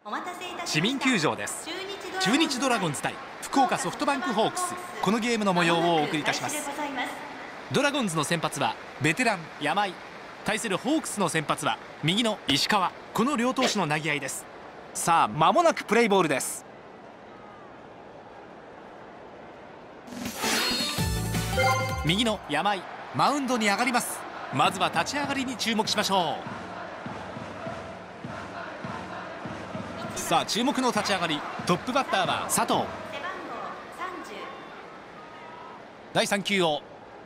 市民球場です。中日ドラゴンズ対福岡ソフトバンクホークス、このゲームの模様をお送りいたします。ドラゴンズの先発はベテラン山井、対するホークスの先発は右の石川、この両投手の投げ合いです。さあ間もなくプレイボールです。右の山井、マウンドに上がります。まずは立ち上がりに注目しましょう。さあ注目の立ち上がり、トップバッターは佐藤。第3球を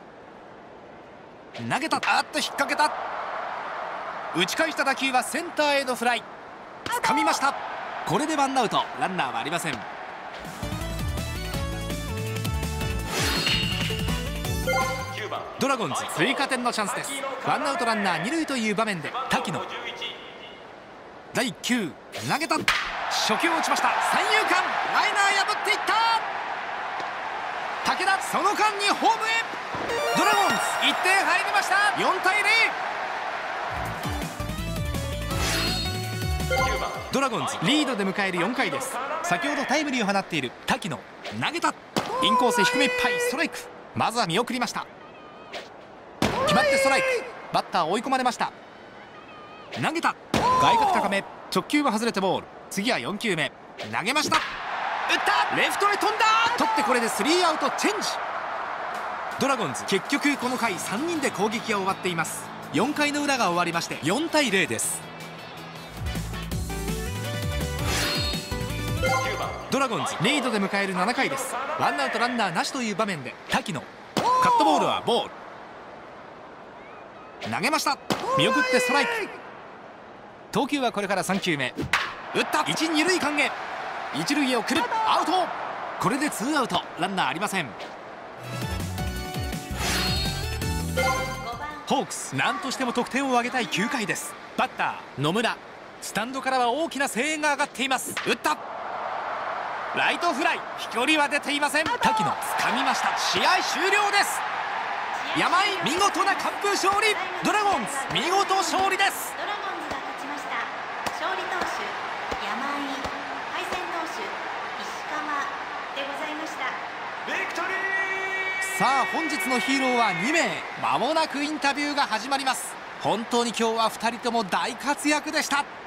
投げた。あっと引っ掛けた。打ち返した打球はセンターへのフライ、掴みました。これでワンアウト、ランナーはありません。ドラゴンズ追加点のチャンスです。ワンアウトランナー2塁という場面で滝野。第1球投げた。初球を打ちました。三遊間ライナー破っていった。武田、その間にホームへ。ドラゴンズ1点入りました。4対0。ドラゴンズリードで迎える4回です。先ほどタイムリーを放っている滝野、投げた。インコース低めいっぱい、ストライク。まずは見送りました。決まってストライク。バッター追い込まれました。投げた。外角高め、直球は外れてボール。次は4球目投げました。打った。レフトへ飛んだ。取ってこれで3アウトチェンジ。ドラゴンズ結局この回3人で攻撃が終わっています。4回の裏が終わりまして4対0です。ドラゴンズリードで迎える7回です。ワンアウトランナーなしという場面で滝野、カットボールはボール。投げました。見送ってストライク。投球はこれから3球目。打った。1、2塁間へ。1塁へ送る。アウト。これで2アウト、ランナーありません。ホークス何としても得点を挙げたい9回です。バッター野村。スタンドからは大きな声援が上がっています。打った。ライトフライ。飛距離は出ていません。滝野掴みました。試合終了です。山井見事な完封勝利。ドラゴンズ見事勝利です。 ドラゴンズが勝ちました。勝利投手山井、敗戦投手石川でございました。 ビクトリー。さあ本日のヒーローは2名。間もなくインタビューが始まります。本当に今日は2人とも大活躍でした。